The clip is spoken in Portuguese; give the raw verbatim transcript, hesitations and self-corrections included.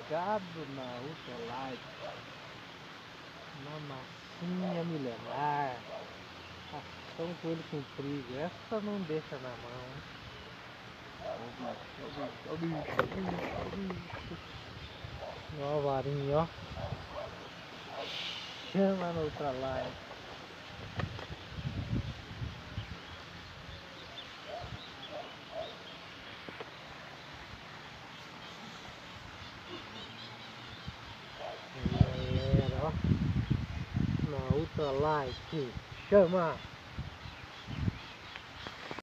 ligado na Ultralight, na massinha milenar, ação com ele comprido, essa não deixa na mão. Ó o bicho, ó o bicho, ó o bicho, ó o bicho. Ó a varinha, ó. Chama na Ultralight. Galera, ó, na Ultralight, chama!